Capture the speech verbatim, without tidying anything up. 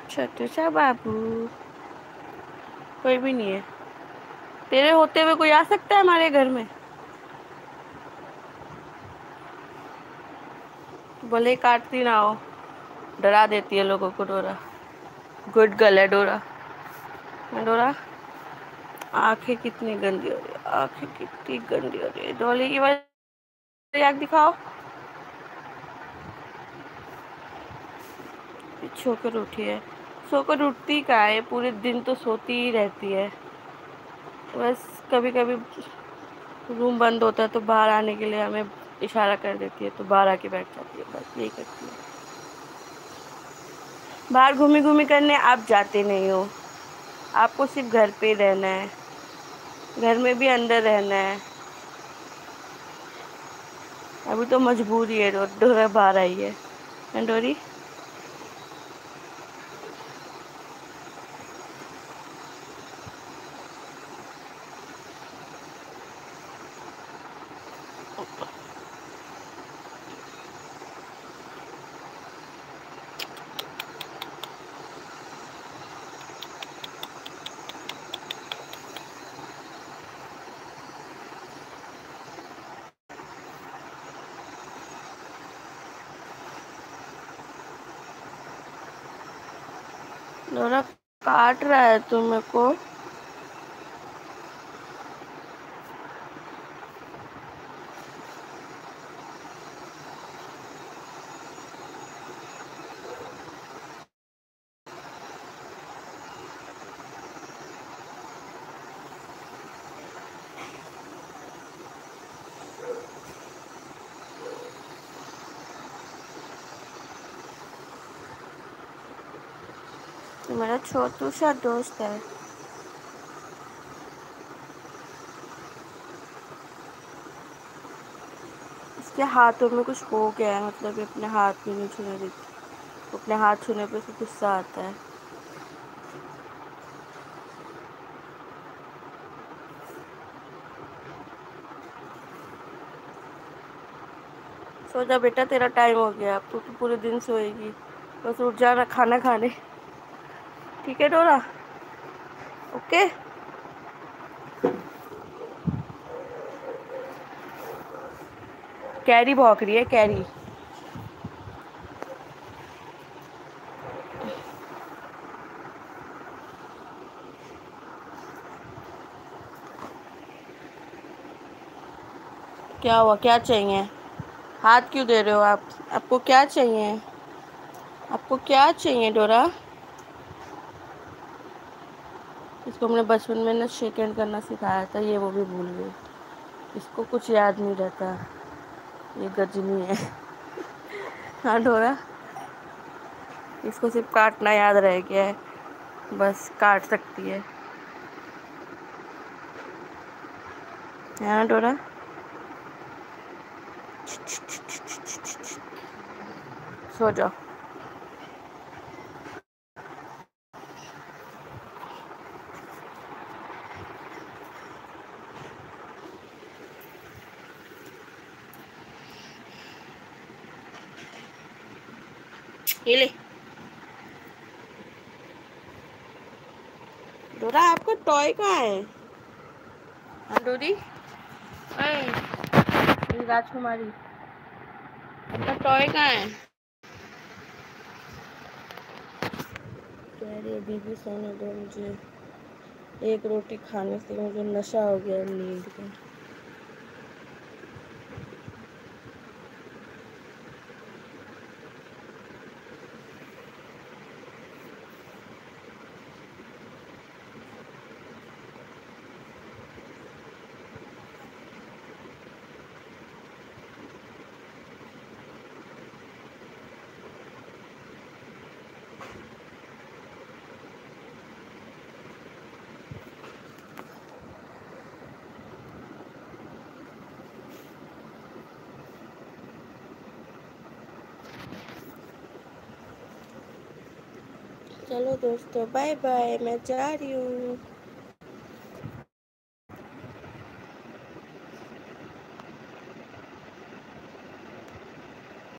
छोटू सा बाबू कोई भी नहीं है। तेरे होते हुए कोई आ सकता है हमारे घर में? भले ही काटती ना हो, डरा देती है लोगों को डोरा। गुड गर्ल है डोरा। हाँ, डोरा। आंखें कितनी गंदी हो रही है, आंखें कितनी गंदी हो रही है। डोली की वजह आँख दिखाओ। सोकर उठी है। सोकर उठती का है, पूरे दिन तो सोती ही रहती है। बस कभी कभी रूम बंद होता है तो बाहर आने के लिए हमें इशारा कर देती है, तो बाहर आके बैठ जाती है। बस यही करती है। बाहर घूमी घूमी करने आप जाते नहीं हो। आपको सिर्फ घर पे रहना है, घर में भी अंदर रहना है। अभी तो मजबूरी है, डोरा बाहर आई है। डोरी। डोरा काट रहा है तुम को। तो मेरा छोटू सा दोस्त है। इसके हाथों में कुछ हो गया है, मतलब ये अपने हाथ में नहीं छूने देती। अपने हाथ छूने पे उसे गुस्सा आता है। सो जा बेटा, तेरा टाइम हो गया। अब तू तो पूरे दिन सोएगी। बस उठ जाना खाना खाने। ठीक है डोरा? ओके। कैरी भौंक रही है, कैरी। क्या हुआ, क्या चाहिए? हाथ क्यों दे रहे हो आप? आपको क्या चाहिए? आपको क्या चाहिए डोरा? इसको हमने बचपन में ना शेक हैंड करना सिखाया था, ये वो भी भूल गई। इसको कुछ याद नहीं रहता। ये गजनी है। हाँ डोरा, इसको सिर्फ काटना याद रह गया है। बस काट सकती है। हाँ डोरा। सो जाओ। ये ले। डोरा, आपका टॉय कहाँ है? हाँ डोरी। अरे राजकुमारी, आपका टॉय कहाँ है? कह रही अभी भी सोने दो मुझे। एक रोटी खाने से मुझे नशा हो गया नींद का। चलो दोस्तों, बाय बाय, मैं जा रही हूँ।